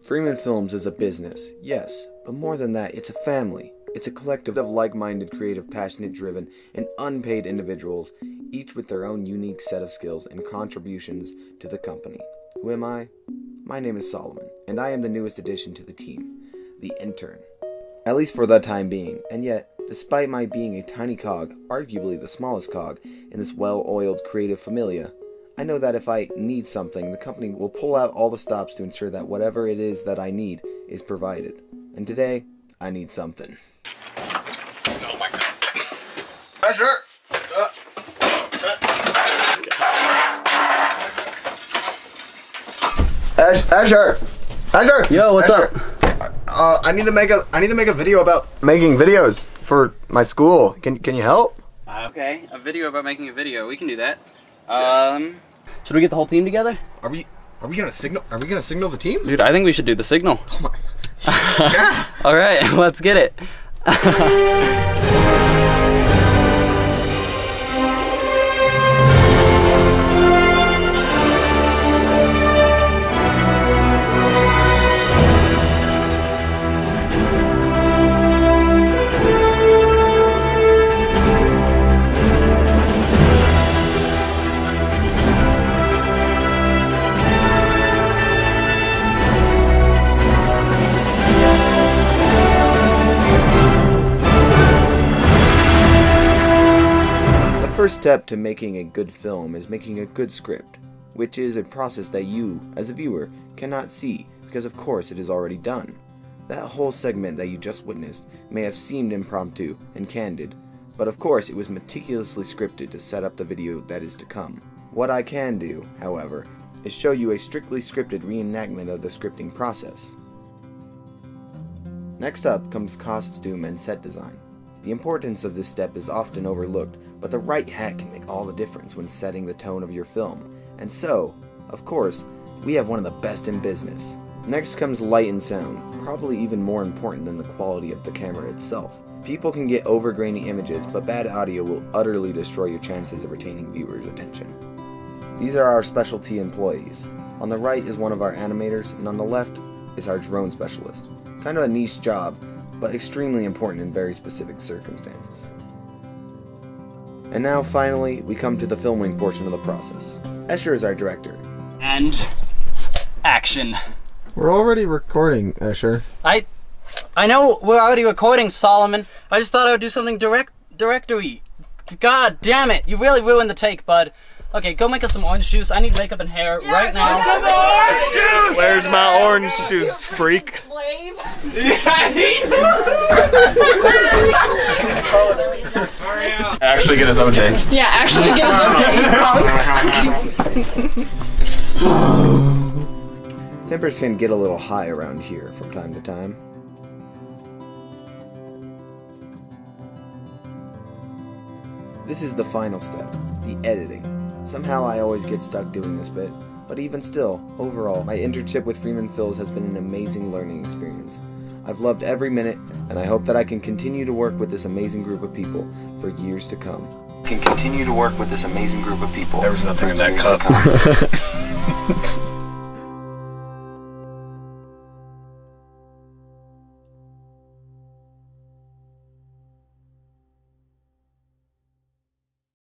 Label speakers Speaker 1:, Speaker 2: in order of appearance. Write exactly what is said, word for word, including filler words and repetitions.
Speaker 1: FreemanFilms is a business, yes, but more than that, it's a family. It's a collective of like-minded, creative, passionate, driven, and unpaid individuals, each with their own unique set of skills and contributions to the company. Who am I? My name is Solomon, and I am the newest addition to the team, the intern. At least for the time being, and yet, despite my being a tiny cog, arguably the smallest cog, in this well-oiled creative familia, I know that if I need something, the company will pull out all the stops to ensure that whatever it is that I need is provided. And today, I need something.
Speaker 2: Oh my god. Asher! Uh, Ash, Asher! Asher!
Speaker 3: Yo, what's
Speaker 2: Asher.
Speaker 3: up?
Speaker 2: Uh, I need to make a I need to make a video about making videos for my school. Can can you help?
Speaker 3: Uh, okay, a video about making a video. We can do that. Um, should we get the whole team together?
Speaker 2: Are we are we gonna signal? Are we gonna signal the team?
Speaker 3: Dude, I think we should do the signal.
Speaker 2: Oh my. Yeah.
Speaker 3: All right, let's get it.
Speaker 1: The first step to making a good film is making a good script, which is a process that you, as a viewer, cannot see because of course it is already done. That whole segment that you just witnessed may have seemed impromptu and candid, but of course it was meticulously scripted to set up the video that is to come. What I can do, however, is show you a strictly scripted reenactment of the scripting process. Next up comes costume and set design. The importance of this step is often overlooked, but the right hat can make all the difference when setting the tone of your film. And so, of course, we have one of the best in business. Next comes light and sound, probably even more important than the quality of the camera itself. People can get over-grainy images, but bad audio will utterly destroy your chances of retaining viewers' attention. These are our specialty employees. On the right is one of our animators, and on the left is our drone specialist. Kind of a niche job, but extremely important in very specific circumstances. And now, finally, we come to the filming portion of the process. Escher is our director.
Speaker 3: And action.
Speaker 2: We're already recording, Escher.
Speaker 3: I, I know we're already recording, Solomon. I just thought I would do something direct, directory. God damn it! You really ruined the take, bud. Okay, go make us some orange juice. I need makeup and hair yeah, right now.
Speaker 2: Orange juice! Where's my orange juice, freak?
Speaker 4: Slave.
Speaker 2: Actually get his O J.
Speaker 4: Yeah, actually get his O J.
Speaker 1: Tempers can get a little high around here from time to time. This is the final step, the editing. Somehow I always get stuck doing this bit, but even still, overall, my internship with FreemanFilms has been an amazing learning experience. I've loved every minute, and I hope that I can continue to work with this amazing group of people for years to come. Can continue to work with this amazing group of people.
Speaker 2: There was nothing
Speaker 1: for
Speaker 2: in that
Speaker 1: years
Speaker 2: cup.
Speaker 1: to come.